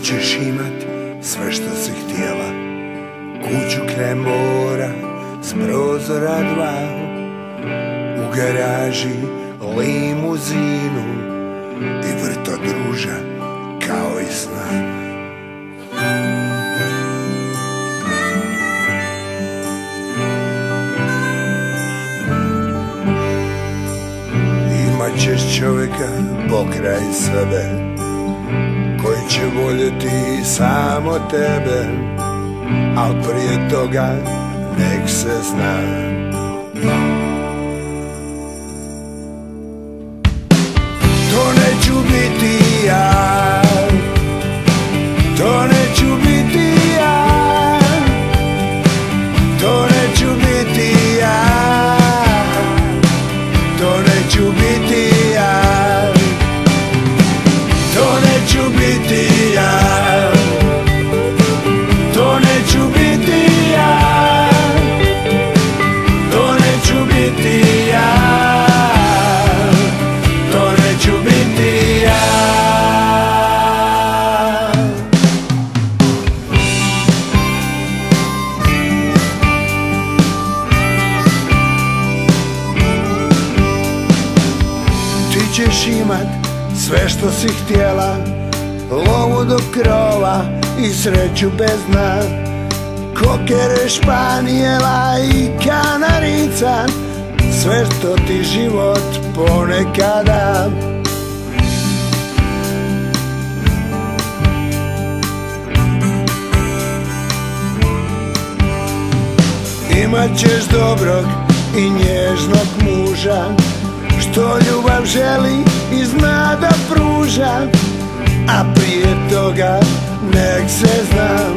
ćeš imat sve što si htjela, kuću kraj mora s prozora dva, u garaži limuzinu i vrto druža kao i sna. Imat ćeš čovjeka pokraj sebe koji će voljeti samo tebe, al prije toga nek se zna. To neću biti ja, to neću biti ja, to neću biti ja, to neću biti ja, to neću biti ja, to neću biti ja, to neću biti ja, to neću biti ja. Ti ćeš imat sve što si htjela, lovu do krova i sreću bez dna, kokere, španijela i kanarica, sve što ti život ponekada. Imat ćeš dobrog i nježnog muža, što ljubav želi i zna da pruža, a prije toga nek se zna.